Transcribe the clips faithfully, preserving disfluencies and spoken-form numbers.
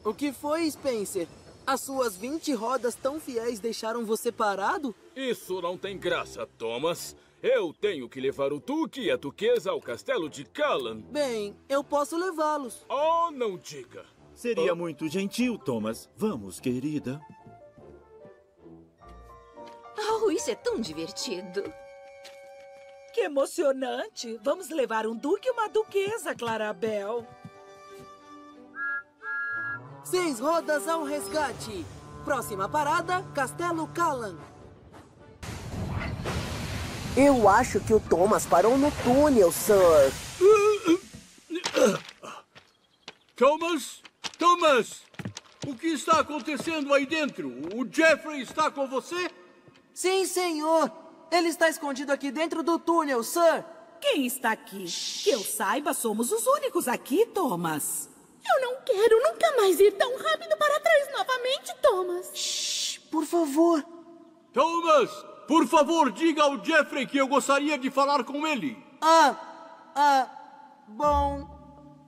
O que foi, Spencer? As suas vinte rodas tão fiéis deixaram você parado? Isso não tem graça, Thomas. Eu tenho que levar o Duque e a Duquesa ao castelo de Callan. Bem, eu posso levá-los. Oh, não diga. Seria oh. muito gentil, Thomas. Vamos, querida. Oh, isso é tão divertido. Que emocionante. Vamos levar um duque e uma duquesa, Clarabel. Seis rodas ao resgate. Próxima parada, Castelo Callan. Eu acho que o Thomas parou no túnel, Sir. Thomas? Thomas! O que está acontecendo aí dentro? O Jeffrey está com você? Sim, senhor. Ele está escondido aqui dentro do túnel, Sir. Quem está aqui? Que eu saiba, somos os únicos aqui, Thomas. Eu não quero nunca mais ir tão rápido para trás novamente, Thomas. Shhh, por favor. Thomas, por favor, diga ao Jeffrey que eu gostaria de falar com ele. Ah, ah, bom...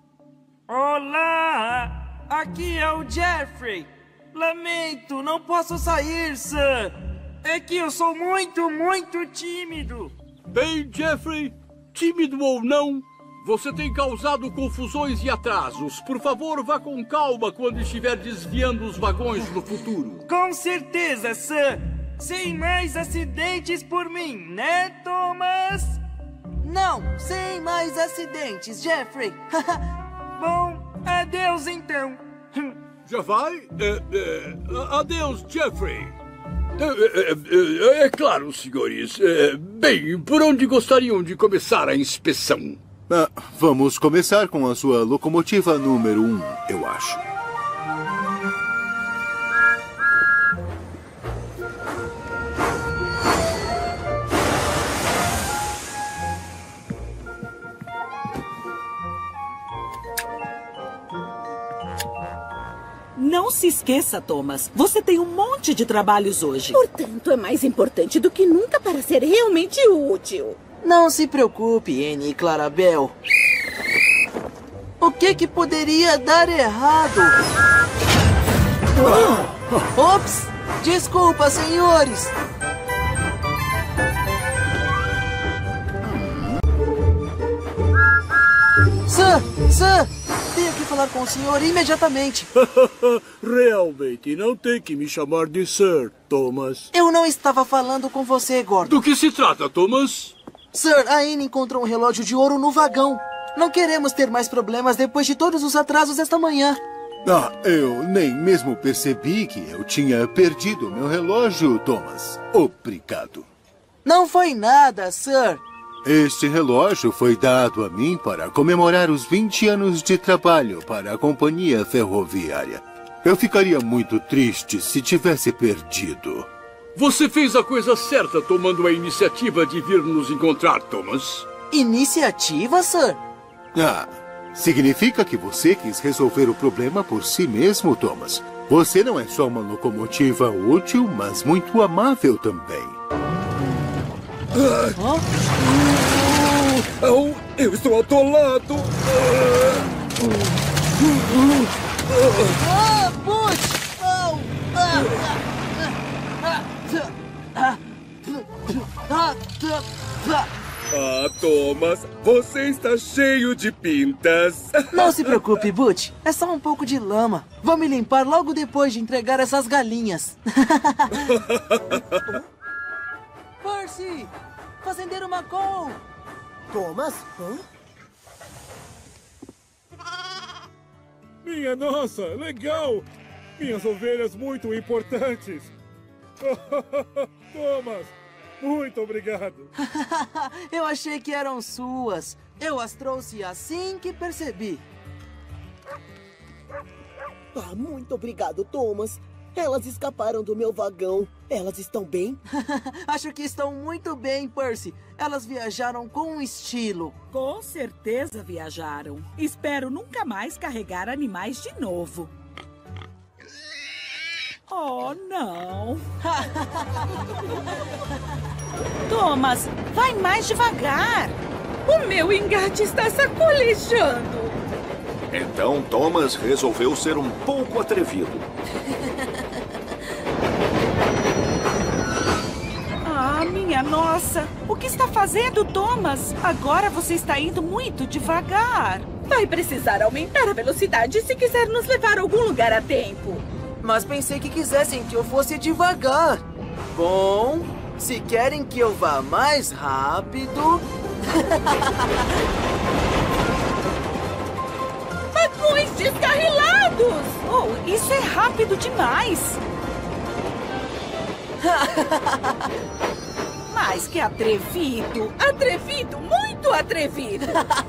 Olá, aqui é o Jeffrey. Lamento, não posso sair, Sir. É que eu sou muito, muito tímido. Bem, Jeffrey, tímido ou não, você tem causado confusões e atrasos. Por favor, vá com calma quando estiver desviando os vagões no futuro. Com certeza, Sir. Sem mais acidentes por mim, né, Thomas? Não, sem mais acidentes, Jeffrey. Bom, adeus então. Já vai? É, é, adeus, Jeffrey. É, é, é claro, senhores. É, bem, por onde gostariam de começar a inspeção? Ah, vamos começar com a sua locomotiva número um, eu acho. Não se esqueça, Thomas. Você tem um monte de trabalhos hoje. Portanto, é mais importante do que nunca para ser realmente útil. Não se preocupe, Annie e Clarabel. O que que poderia dar errado? Oh. Ops! Desculpa, senhores! Sir! Sir! Tenho que falar com o senhor imediatamente. Realmente, não tem que me chamar de Sir, Thomas. Eu não estava falando com você, Gordon. Do que se trata, Thomas? Sir, a Anne encontrou um relógio de ouro no vagão. Não queremos ter mais problemas depois de todos os atrasos esta manhã. Ah, eu nem mesmo percebi que eu tinha perdido meu relógio, Thomas. Obrigado. Não foi nada, Sir. Este relógio foi dado a mim para comemorar os vinte anos de trabalho para a companhia ferroviária. Eu ficaria muito triste se tivesse perdido. Você fez a coisa certa tomando a iniciativa de vir nos encontrar, Thomas. Iniciativa, Sir? Ah, significa que você quis resolver o problema por si mesmo, Thomas. Você não é só uma locomotiva útil, mas muito amável também. Ah, oh, eu estou atolado! Ah, Butch! Oh, ah, ah, ah, ah, Ah, Thomas, você está cheio de pintas. Não se preocupe, Butch. É só um pouco de lama. Vou me limpar logo depois de entregar essas galinhas. Percy! Fazendeiro McCall! Thomas? Hã? Minha nossa, legal! Minhas ovelhas muito importantes. Thomas, muito obrigado. Eu achei que eram suas. Eu as trouxe assim que percebi. Ah, muito obrigado, Thomas. Elas escaparam do meu vagão. Elas estão bem? Acho que estão muito bem, Percy. Elas viajaram com estilo. Com certeza viajaram. Espero nunca mais carregar animais de novo. Oh, não. Thomas, vai mais devagar. O meu engate está sacolejando. Então Thomas resolveu ser um pouco atrevido. Ah, minha nossa! O que está fazendo, Thomas? Agora você está indo muito devagar. Vai precisar aumentar a velocidade se quiser nos levar a algum lugar a tempo. Mas pensei que quisessem que eu fosse devagar. Bom, se querem que eu vá mais rápido... Vagões descarrilados! Oh, isso é rápido demais! Mas que atrevido! Atrevido, muito atrevido!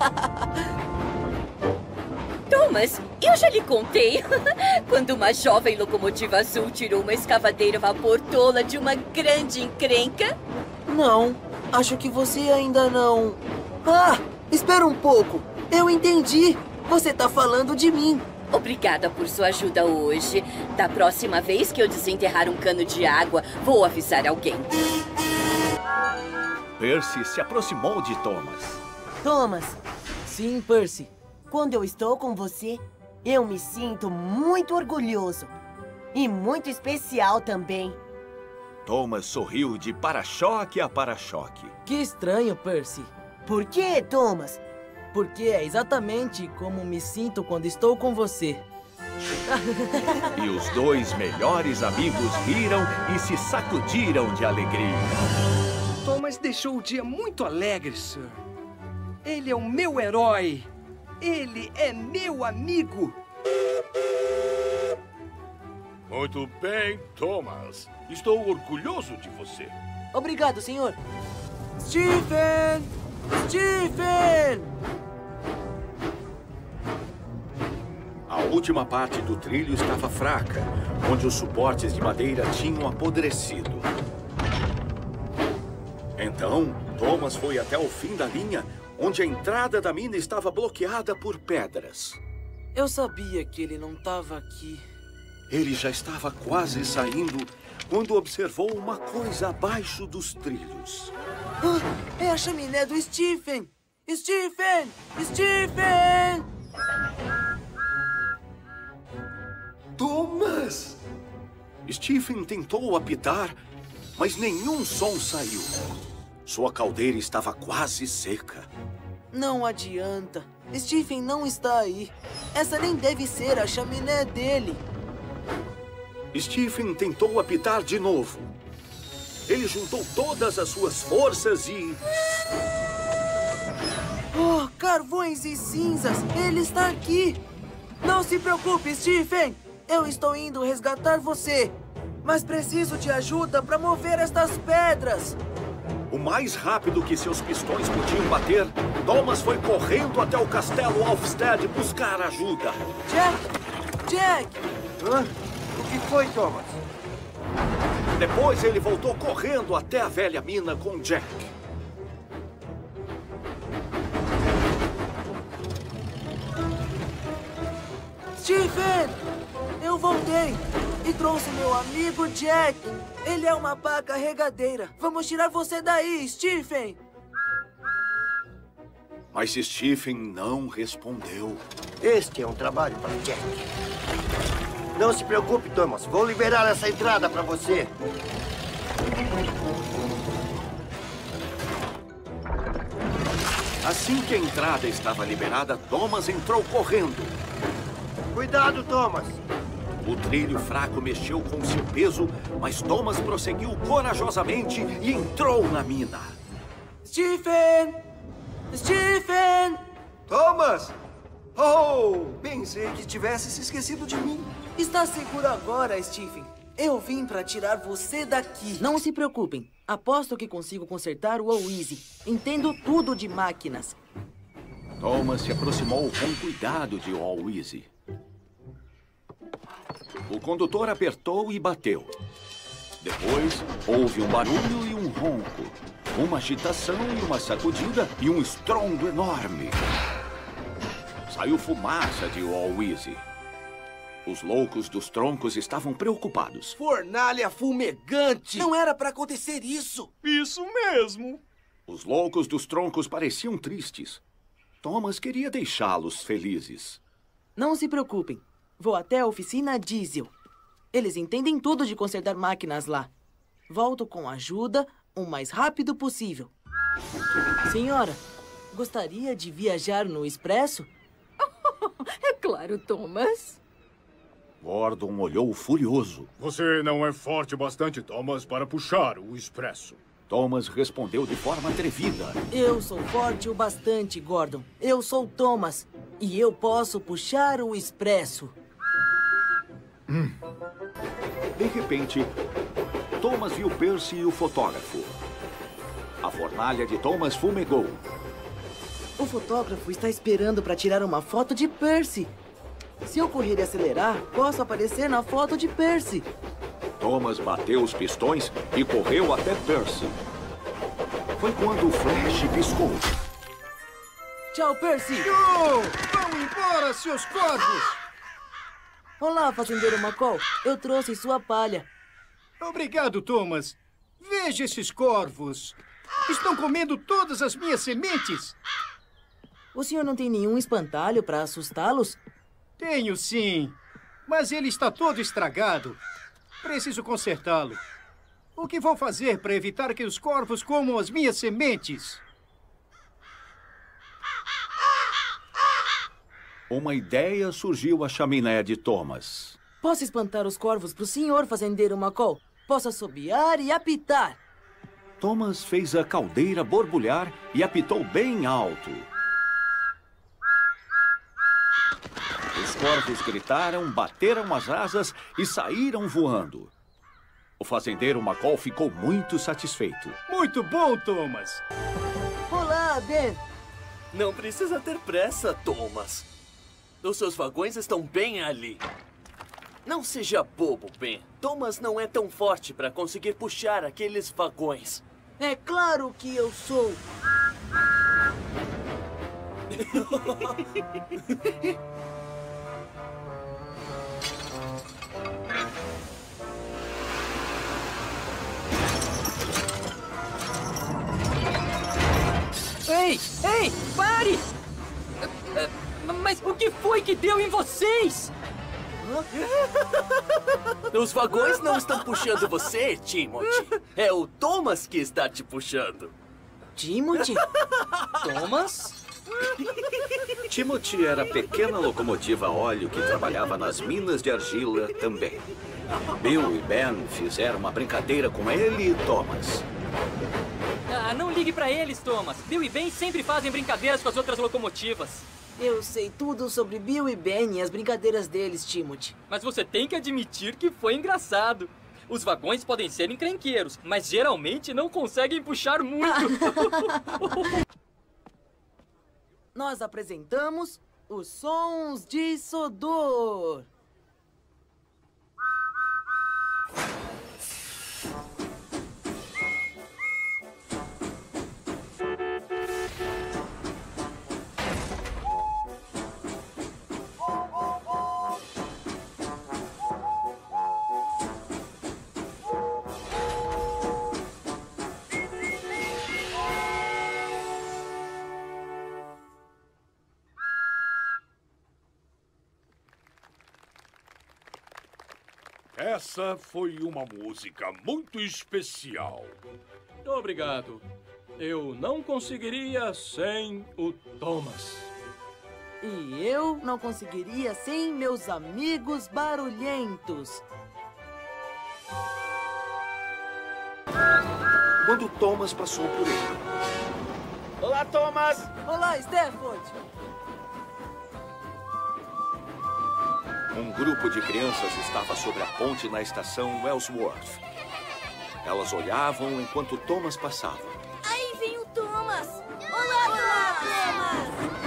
Thomas, eu já lhe contei. Quando uma jovem locomotiva azul tirou uma escavadeira a vapor tola de uma grande encrenca? Não, acho que você ainda não... Ah, espera um pouco. Eu entendi. Você tá falando de mim. Obrigada por sua ajuda hoje. Da próxima vez que eu desenterrar um cano de água, vou avisar alguém. Percy se aproximou de Thomas. Thomas. Sim, Percy. Quando eu estou com você, eu me sinto muito orgulhoso. E muito especial também. Thomas sorriu de para-choque a para-choque. Que estranho, Percy. Por quê, Thomas? Porque é exatamente como me sinto quando estou com você. E os dois melhores amigos riram e se sacudiram de alegria. Thomas deixou o dia muito alegre, Sir. Ele é o meu herói. Ele é meu amigo. Muito bem, Thomas. Estou orgulhoso de você. Obrigado, senhor. Stephen! Stephen! A última parte do trilho estava fraca, onde os suportes de madeira tinham apodrecido. Então, Thomas foi até o fim da linha, onde a entrada da mina estava bloqueada por pedras. Eu sabia que ele não estava aqui. Ele já estava quase saindo quando observou uma coisa abaixo dos trilhos. Ah, é a chaminé do Stephen! Stephen! Stephen! Thomas! Stephen tentou apitar, mas nenhum som saiu. Sua caldeira estava quase seca. Não adianta. Stephen não está aí. Essa nem deve ser a chaminé dele. Stephen tentou apitar de novo. Ele juntou todas as suas forças e... Oh, carvões e cinzas! Ele está aqui! Não se preocupe, Stephen! Eu estou indo resgatar você. Mas preciso de ajuda para mover estas pedras. O mais rápido que seus pistões podiam bater, Thomas foi correndo até o castelo Alfstead buscar ajuda. Jack! Jack! Hã? O que foi, Thomas? Depois ele voltou correndo até a velha mina com Jack. Stephen! Eu voltei e trouxe meu amigo Jack. Ele é uma pá carregadeira. Vamos tirar você daí, Stephen! Mas Stephen não respondeu. Este é um trabalho para Jack. Não se preocupe, Thomas. Vou liberar essa entrada para você. Assim que a entrada estava liberada, Thomas entrou correndo. Cuidado, Thomas! O trilho fraco mexeu com seu peso, mas Thomas prosseguiu corajosamente e entrou na mina. Stephen! Stephen! Thomas! Oh, pensei que tivesse se esquecido de mim. Está seguro agora, Stephen. Eu vim para tirar você daqui. Não se preocupem. Aposto que consigo consertar o All-Easy. Entendo tudo de máquinas. Thomas se aproximou com cuidado de All-Easy. O condutor apertou e bateu. Depois, houve um barulho e um ronco. Uma agitação e uma sacudida e um estrondo enorme. Saiu fumaça de All-Easy. Os loucos dos troncos estavam preocupados. Fornalha fumegante! Não era para acontecer isso! Isso mesmo! Os loucos dos troncos pareciam tristes. Thomas queria deixá-los felizes. Não se preocupem. Vou até a oficina diesel. Eles entendem tudo de consertar máquinas lá. Volto com ajuda o mais rápido possível. Senhora, gostaria de viajar no expresso? É claro, Thomas. Gordon olhou furioso. Você não é forte bastante, Thomas, para puxar o expresso. Thomas respondeu de forma atrevida. Eu sou forte o bastante, Gordon. Eu sou Thomas. E eu posso puxar o expresso. Hum. De repente, Thomas viu Percy e o fotógrafo. A fornalha de Thomas fumegou. O fotógrafo está esperando para tirar uma foto de Percy. Se eu correr e acelerar, posso aparecer na foto de Percy. Thomas bateu os pistões e correu até Percy. Foi quando o flash piscou. Tchau, Percy! Oh, vão embora, seus corvos! Olá, fazendeiro McCall. Eu trouxe sua palha. Obrigado, Thomas. Veja esses corvos. Estão comendo todas as minhas sementes. O senhor não tem nenhum espantalho para assustá-los? Tenho, sim. Mas ele está todo estragado. Preciso consertá-lo. O que vou fazer para evitar que os corvos comam as minhas sementes? Uma ideia surgiu à chaminé de Thomas. Posso espantar os corvos para o senhor, fazendeiro McCall? Posso assobiar e apitar. Thomas fez a caldeira borbulhar e apitou bem alto. Os corvos gritaram, bateram as asas e saíram voando. O fazendeiro McCall ficou muito satisfeito. Muito bom, Thomas. Olá, Ben. Não precisa ter pressa, Thomas. Os seus vagões estão bem ali. Não seja bobo, Ben. Thomas não é tão forte para conseguir puxar aqueles vagões. É claro que eu sou. Ei, ei, pare! Mas o que foi que deu em vocês? Os vagões não estão puxando você, Timothy. É o Thomas que está te puxando. Timothy? Thomas? Timothy era a pequena locomotiva a óleo que trabalhava nas minas de argila também. Bill e Ben fizeram uma brincadeira com ele e Thomas. Ah, não ligue pra eles, Thomas. Bill e Ben sempre fazem brincadeiras com as outras locomotivas. Eu sei tudo sobre Bill e Ben e as brincadeiras deles, Timothy. Mas você tem que admitir que foi engraçado. Os vagões podem ser encrenqueiros, mas geralmente não conseguem puxar muito. Nós apresentamos os sons de Sodor. Essa foi uma música muito especial. Obrigado. Eu não conseguiria sem o Thomas. E eu não conseguiria sem meus amigos barulhentos. Quando Thomas passou por ele. Olá, Thomas! Olá, Stafford! Um grupo de crianças estava sobre a ponte na estação Wellsworth. Elas olhavam enquanto Thomas passava. Aí vem o Thomas! Olá, Olá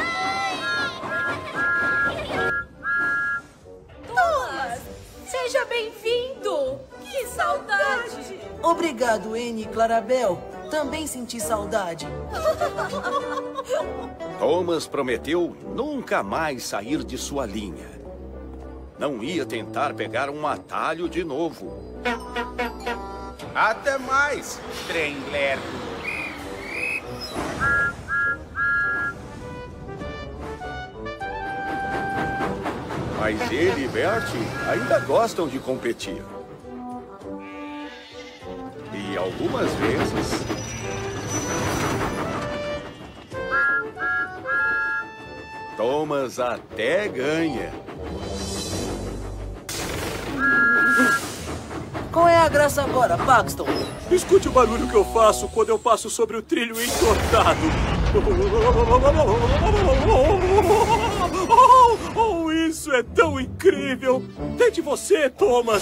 Thomas! Thomas! Seja bem-vindo! Que saudade! Obrigado, Anne e Clarabel. Também senti saudade. Thomas prometeu nunca mais sair de sua linha. Não ia tentar pegar um atalho de novo. Até mais, trem lerdo. Mas ele e Bertie ainda gostam de competir. E algumas vezes... Thomas até ganha. Qual é a graça agora, Paxton? Escute o barulho que eu faço quando eu passo sobre o trilho entortado. Oh, oh, isso é tão incrível! Tente você, Thomas!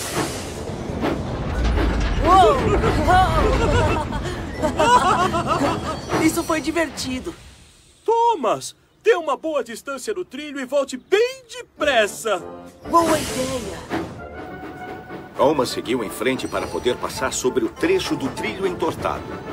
Isso foi divertido. Thomas, dê uma boa distância no trilho e volte bem depressa. Boa ideia. Thomas seguiu em frente para poder passar sobre o trecho do trilho entortado.